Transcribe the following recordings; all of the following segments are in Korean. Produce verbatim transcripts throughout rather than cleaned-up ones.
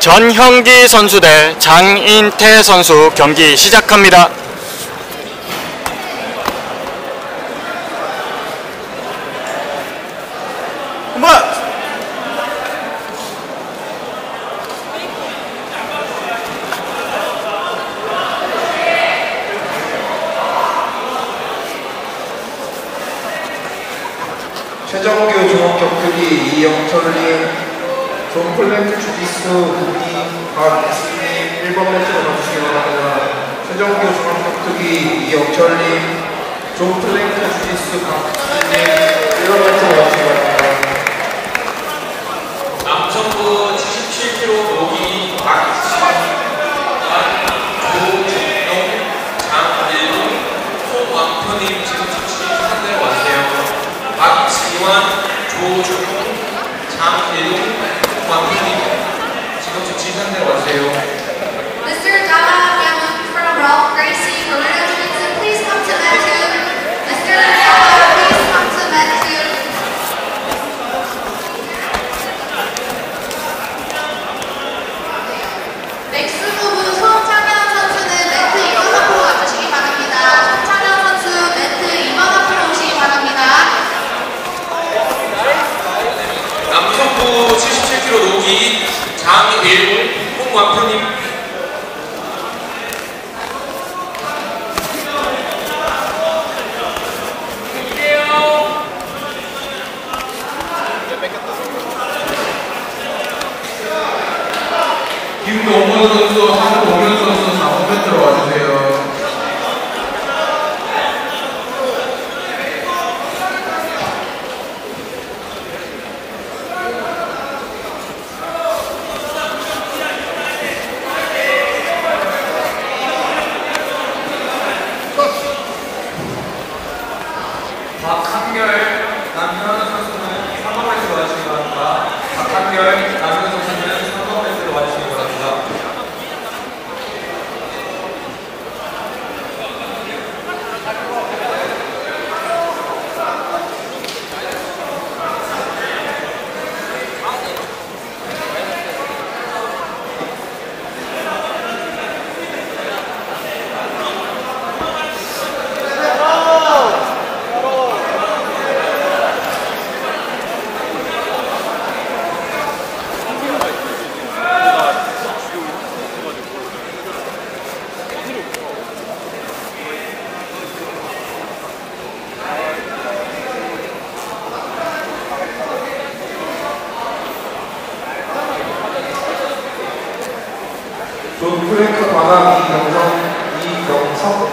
전형기 선수 대 장인태 선수 경기 시작합니다. 한번 최정규 종합격투기 이영철님, 존플랭크 주짓수 국기 박수님 일 번 매트로 가주시기 바랍니다. 최정규 종합격투기 이영철님, 존플랭크 주짓수 박수님 일 번 매트로 가주시기 바랍니다. 남천부 칠십칠 킬로그램 노기 박지원, 조준용, 장일동, 송왕표님 지금 즉시 상대로 와주세요. 박지원, 조준용, 장일동, 송왕표님 지금 즉시 상대로 와주세요. Mister Dama Yamun from Ralph Gracie, Bermuda Jiu-Jitsu, please come to mat two. Mister Dama, please come to mat two. 넥스무브 손창현 선수는 매트 이 번 앞으로 와주시기 바랍니다. 손창현 선수 매트 이 번 앞으로 오시기 바랍니다. 남천부 칠십칠 킬로그램 노기 장일동, 송왕표님 김동건 선수, 한동현 선수 사 번 매트로 와주세요. 박한결, 남현우 선수는 삼 번 매트로 와주시기 바랍니다. 박한결, 남현우 선수는 삼 번 매트로 와주시기 바랍니다. 존플랭크 바닥 이경성, 이경석,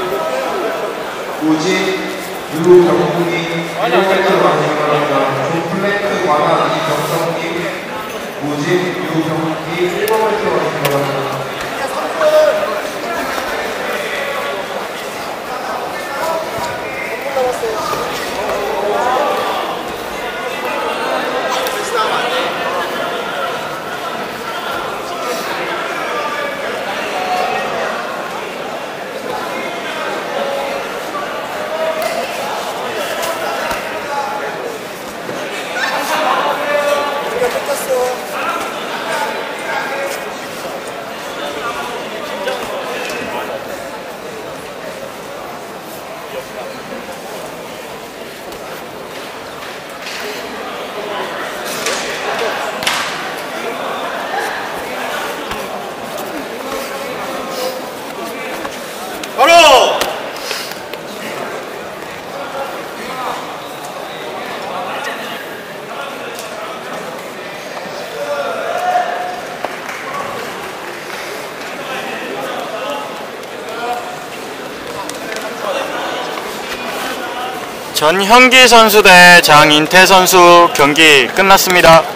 우진, 유경국이 일 번 매트로 가주시기 바랍니다. 존플랭크 바닥 이경성님, 우진, 유경국이 일 번 매트로 가주시기 바랍니다. 바로 전형기 선수 대 장인태 선수 경기 끝났습니다.